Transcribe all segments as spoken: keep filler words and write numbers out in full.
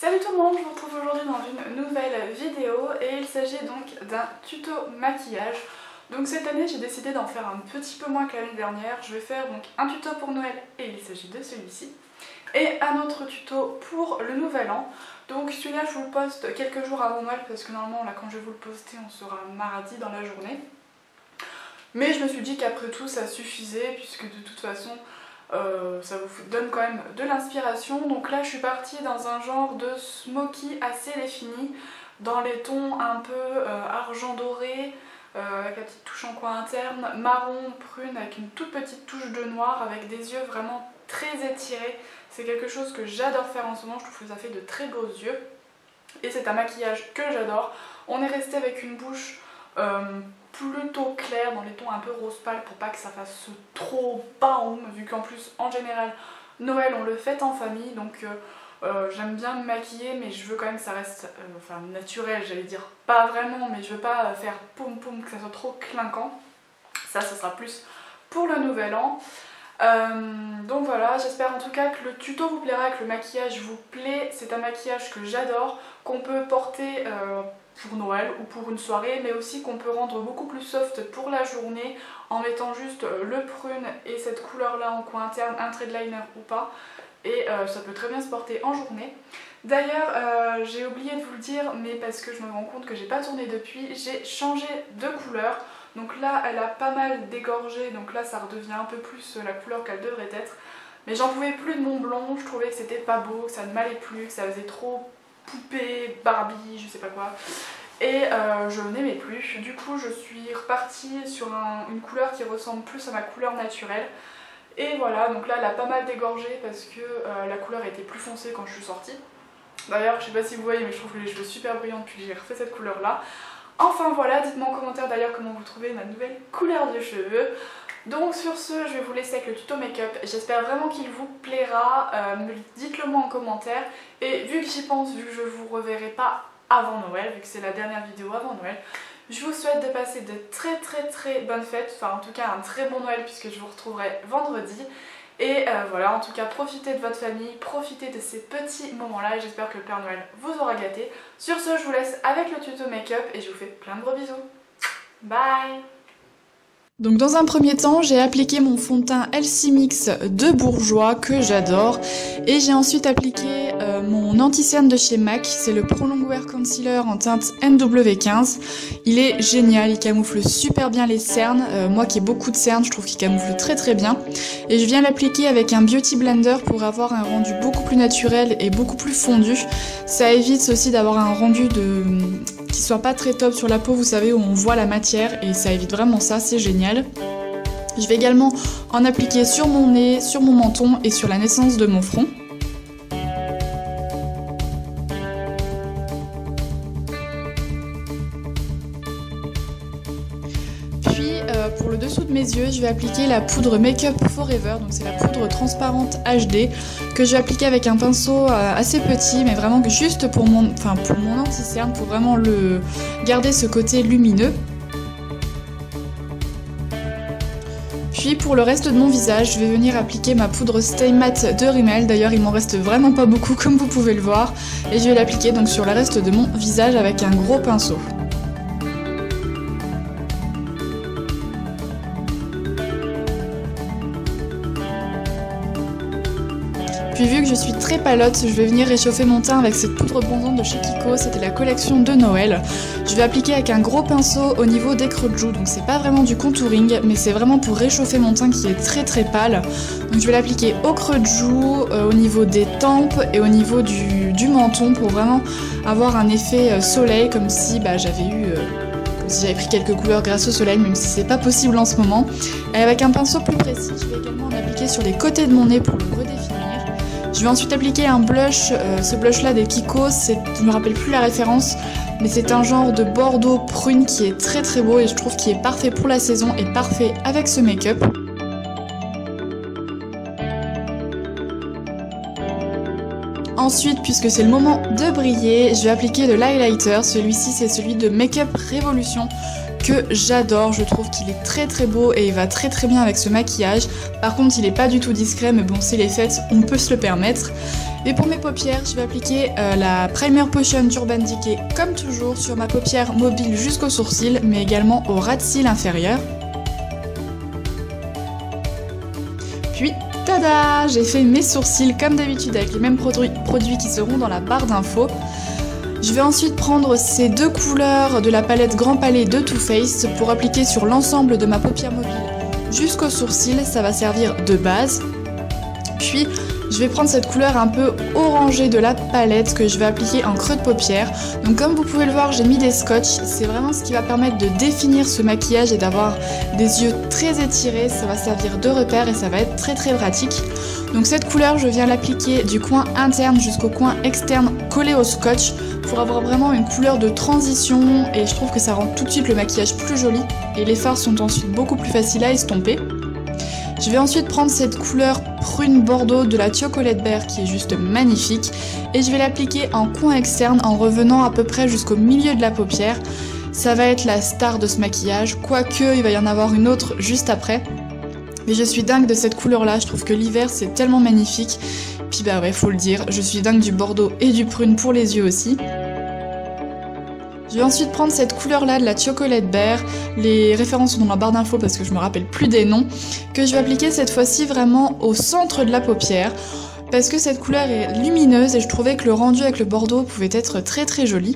Salut tout le monde, je vous retrouve aujourd'hui dans une nouvelle vidéo et il s'agit donc d'un tuto maquillage. Donc cette année j'ai décidé d'en faire un petit peu moins que l'année dernière. Je vais faire donc un tuto pour Noël et il s'agit de celui-ci. Et un autre tuto pour le nouvel an. Donc celui-là je vous le poste quelques jours avant Noël parce que normalement là quand je vais vous le poster on sera mardi dans la journée. Mais je me suis dit qu'après tout ça suffisait puisque de toute façon euh, ça vous donne quand même de l'inspiration. Donc là je suis partie dans un genre de smoky assez défini, dans les tons un peu euh, argent doré, euh, avec la petite touche en coin interne, marron, prune avec une toute petite touche de noir, avec des yeux vraiment très étirés. C'est quelque chose que j'adore faire en ce moment, je trouve que ça fait de très beaux yeux. Et c'est un maquillage que j'adore. On est resté avec une bouche euh, plutôt claire, dans les tons un peu rose pâle pour pas que ça fasse trop baum, vu qu'en plus en général Noël on le fête en famille, donc euh, euh, j'aime bien me maquiller mais je veux quand même que ça reste euh, enfin, naturel, j'allais dire pas vraiment, mais je veux pas faire poum poum, que ça soit trop clinquant. Ça, ça sera plus pour le nouvel an. Euh, donc voilà, j'espère en tout cas que le tuto vous plaira, que le maquillage vous plaît. C'est un maquillage que j'adore, qu'on peut porter euh, pour Noël ou pour une soirée, mais aussi qu'on peut rendre beaucoup plus soft pour la journée en mettant juste le prune et cette couleur là en coin interne, un trait de liner ou pas, et euh, ça peut très bien se porter en journée. D'ailleurs euh, j'ai oublié de vous le dire, mais parce que je me rends compte que j'ai pas tourné depuis, j'ai changé de couleur. Donc là elle a pas mal dégorgé, donc là ça redevient un peu plus la couleur qu'elle devrait être. Mais j'en pouvais plus de mon blond, je trouvais que c'était pas beau, que ça ne m'allait plus, que ça faisait trop poupée, Barbie, je sais pas quoi. Et euh, je n'aimais plus. Du coup je suis repartie sur un, une couleur qui ressemble plus à ma couleur naturelle. Et voilà, donc là elle a pas mal dégorgé parce que euh, la couleur était plus foncée quand je suis sortie. D'ailleurs je sais pas si vous voyez mais je trouve les cheveux super brillants depuis que j'ai refait cette couleur là. Enfin voilà, dites-moi en commentaire d'ailleurs comment vous trouvez ma nouvelle couleur de cheveux. Donc sur ce, je vais vous laisser avec le tuto make-up. J'espère vraiment qu'il vous plaira. Euh, Dites-le moi en commentaire. Et vu que j'y pense, vu que je vous reverrai pas avant Noël, vu que c'est la dernière vidéo avant Noël, je vous souhaite de passer de très très très bonnes fêtes. Enfin en tout cas un très bon Noël puisque je vous retrouverai vendredi. Et euh, voilà, en tout cas profitez de votre famille, profitez de ces petits moments-là et j'espère que le Père Noël vous aura gâté. Sur ce, je vous laisse avec le tuto make-up et je vous fais plein de gros bisous. Bye! Donc dans un premier temps, j'ai appliqué mon fond de teint Elsie Mix de Bourjois que j'adore. Et j'ai ensuite appliqué euh, mon anti-cerne de chez MAC, c'est le Prolong Wear Concealer en teinte N W quinze. Il est génial, il camoufle super bien les cernes. Euh, moi qui ai beaucoup de cernes, je trouve qu'il camoufle très très bien. Et je viens l'appliquer avec un Beauty Blender pour avoir un rendu beaucoup plus naturel et beaucoup plus fondu. Ça évite aussi d'avoir un rendu de... qui soit pas très top sur la peau, vous savez, où on voit la matière, et ça évite vraiment ça, c'est génial. Je vais également en appliquer sur mon nez, sur mon menton et sur la naissance de mon front. Puis euh, pour le dessous de mes yeux, je vais appliquer la poudre Make Up Forever, donc c'est la poudre transparente H D que je vais appliquer avec un pinceau euh, assez petit, mais vraiment juste pour mon, enfin pour mon anti-cerne, pour vraiment le garder ce côté lumineux. Puis pour le reste de mon visage, je vais venir appliquer ma poudre Stay Matte de Rimmel. D'ailleurs, il m'en reste vraiment pas beaucoup comme vous pouvez le voir. Et je vais l'appliquer donc sur le reste de mon visage avec un gros pinceau. Puis vu que je suis très palote, je vais venir réchauffer mon teint avec cette poudre bronzante de chez Kiko, c'était la collection de Noël. Je vais appliquer avec un gros pinceau au niveau des creux de joues, donc c'est pas vraiment du contouring, mais c'est vraiment pour réchauffer mon teint qui est très très pâle. Donc je vais l'appliquer au creux de joues, euh, au niveau des tempes et au niveau du, du menton pour vraiment avoir un effet euh, soleil, comme si bah, j'avais eu... Euh, si j'avais pris quelques couleurs grâce au soleil, même si c'est pas possible en ce moment. Et avec un pinceau plus précis, je vais également en appliquer sur les côtés de mon nez pour le redéfinir. Je vais ensuite appliquer un blush, euh, ce blush là des Kiko, je me rappelle plus la référence, mais c'est un genre de bordeaux prune qui est très très beau et je trouve qu'il est parfait pour la saison et parfait avec ce make-up. Ensuite, puisque c'est le moment de briller, je vais appliquer de l'highlighter. Celui-ci c'est celui de Make Up Révolution que j'adore. Je trouve qu'il est très très beau et il va très très bien avec ce maquillage. Par contre, il est pas du tout discret, mais bon, c'est les fêtes, on peut se le permettre. Et pour mes paupières, je vais appliquer euh, la Primer Potion d'Urban Decay comme toujours sur ma paupière mobile jusqu'au sourcil, mais également au ras de cils inférieur. Puis, tada! J'ai fait mes sourcils comme d'habitude avec les mêmes produits, produits qui seront dans la barre d'infos. Je vais ensuite prendre ces deux couleurs de la palette Grand Palais de Too Faced pour appliquer sur l'ensemble de ma paupière mobile jusqu'au sourcil, ça va servir de base. Puis je vais prendre cette couleur un peu orangée de la palette que je vais appliquer en creux de paupière. Donc comme vous pouvez le voir, j'ai mis des scotch, c'est vraiment ce qui va permettre de définir ce maquillage et d'avoir des yeux très étirés, ça va servir de repère et ça va être très très pratique. Donc cette couleur, je viens l'appliquer du coin interne jusqu'au coin externe collé au scotch pour avoir vraiment une couleur de transition et je trouve que ça rend tout de suite le maquillage plus joli et les fards sont ensuite beaucoup plus faciles à estomper. Je vais ensuite prendre cette couleur prune bordeaux de la Chocolate Bear qui est juste magnifique et je vais l'appliquer en coin externe en revenant à peu près jusqu'au milieu de la paupière. Ça va être la star de ce maquillage, quoique il va y en avoir une autre juste après. Mais je suis dingue de cette couleur là, je trouve que l'hiver c'est tellement magnifique. Puis bah ouais, faut le dire, je suis dingue du bordeaux et du prune pour les yeux aussi. Je vais ensuite prendre cette couleur là de la Chocolate Bear, les références sont dans la barre d'infos parce que je me rappelle plus des noms, que je vais appliquer cette fois-ci vraiment au centre de la paupière, parce que cette couleur est lumineuse et je trouvais que le rendu avec le bordeaux pouvait être très très joli.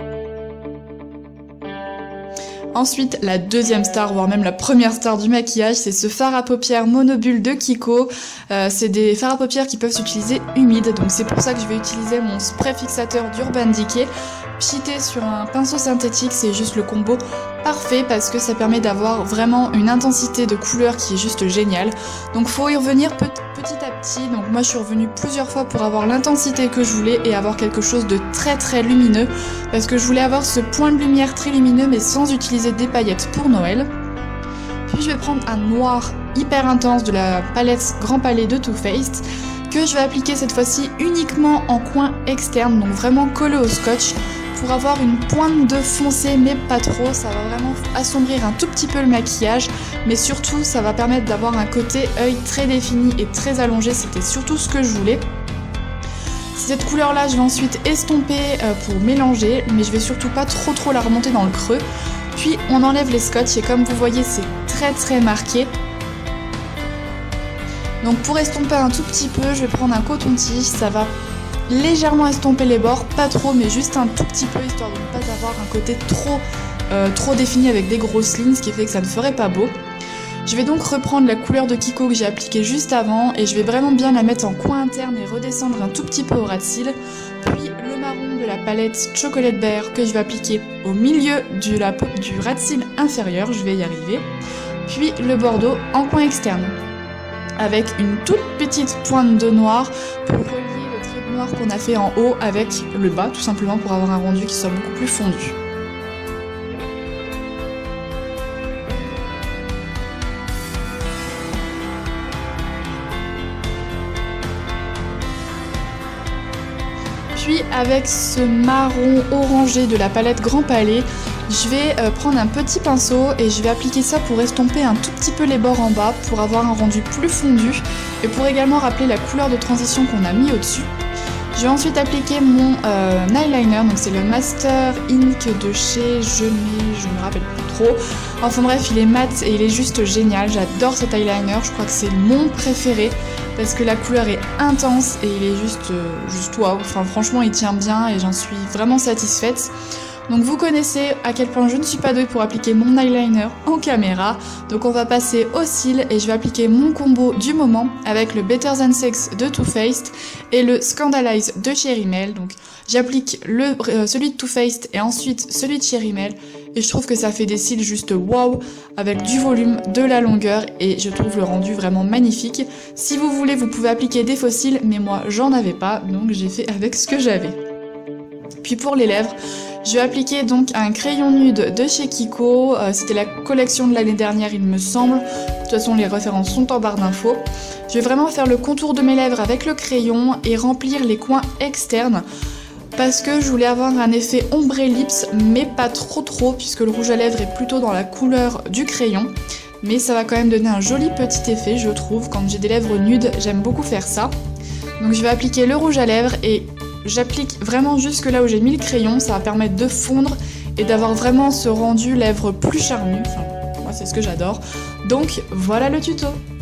Ensuite, la deuxième star, voire même la première star du maquillage, c'est ce fard à paupières Monobulle de Kiko. Euh, c'est des fards à paupières qui peuvent s'utiliser humides, donc c'est pour ça que je vais utiliser mon spray fixateur d'Urban Decay. Pchité sur un pinceau synthétique, c'est juste le combo parfait parce que ça permet d'avoir vraiment une intensité de couleur qui est juste géniale. Donc faut y revenir petit à petit, donc moi je suis revenue plusieurs fois pour avoir l'intensité que je voulais et avoir quelque chose de très très lumineux parce que je voulais avoir ce point de lumière très lumineux mais sans utiliser des paillettes pour Noël. Puis je vais prendre un noir hyper intense de la palette Grand Palais de Too Faced que je vais appliquer cette fois-ci uniquement en coin externe, donc vraiment collé au scotch pour avoir une pointe de foncé mais pas trop, ça va vraiment assombrir un tout petit peu le maquillage mais surtout ça va permettre d'avoir un côté œil très défini et très allongé, c'était surtout ce que je voulais. Cette couleur là je vais ensuite estomper pour mélanger mais je vais surtout pas trop trop la remonter dans le creux. Puis on enlève les scotch et comme vous voyez c'est très très marqué. Donc pour estomper un tout petit peu je vais prendre un coton-tige, ça va légèrement estomper les bords, pas trop mais juste un tout petit peu histoire de ne pas avoir un côté trop, euh, trop défini avec des grosses lignes, ce qui fait que ça ne ferait pas beau. Je vais donc reprendre la couleur de Kiko que j'ai appliquée juste avant et je vais vraiment bien la mettre en coin interne et redescendre un tout petit peu au ras de cils. Puis le marron de la palette Chocolate Bear que je vais appliquer au milieu du, la, du ras de cils inférieur, je vais y arriver. Puis le bordeaux en coin externe avec une toute petite pointe de noir pour relier le trait de noir qu'on a fait en haut avec le bas, tout simplement pour avoir un rendu qui soit beaucoup plus fondu. Puis avec ce marron orangé de la palette Grand Palais, je vais euh, prendre un petit pinceau et je vais appliquer ça pour estomper un tout petit peu les bords en bas pour avoir un rendu plus fondu et pour également rappeler la couleur de transition qu'on a mis au-dessus. Je vais ensuite appliquer mon euh, eyeliner, donc c'est le Master Ink de chez Je mets, je me rappelle plus trop. Enfin bref, il est mat et il est juste génial, j'adore cet eyeliner, je crois que c'est mon préféré parce que la couleur est intense et il est juste, euh, juste waouh, enfin franchement il tient bien et j'en suis vraiment satisfaite. Donc vous connaissez à quel point je ne suis pas douée pour appliquer mon eyeliner en caméra. Donc on va passer aux cils et je vais appliquer mon combo du moment avec le Better Than Sex de Too Faced et le Scandalize de Cherry Mail. Donc j'applique le euh, celui de Too Faced et ensuite celui de Cherry Mail et je trouve que ça fait des cils juste waouh avec du volume, de la longueur et je trouve le rendu vraiment magnifique. Si vous voulez vous pouvez appliquer des faux cils mais moi j'en avais pas donc j'ai fait avec ce que j'avais. Puis pour les lèvres, je vais appliquer donc un crayon nude de chez Kiko, euh, c'était la collection de l'année dernière il me semble, de toute façon les références sont en barre d'infos. Je vais vraiment faire le contour de mes lèvres avec le crayon et remplir les coins externes. parce que je voulais avoir un effet ombré lips, mais pas trop trop, puisque le rouge à lèvres est plutôt dans la couleur du crayon. Mais ça va quand même donner un joli petit effet, je trouve. Quand j'ai des lèvres nudes, j'aime beaucoup faire ça. Donc je vais appliquer le rouge à lèvres et j'applique vraiment jusque là où j'ai mis le crayon. Ça va permettre de fondre et d'avoir vraiment ce rendu lèvres plus charnu. Enfin, moi c'est ce que j'adore. Donc voilà le tuto.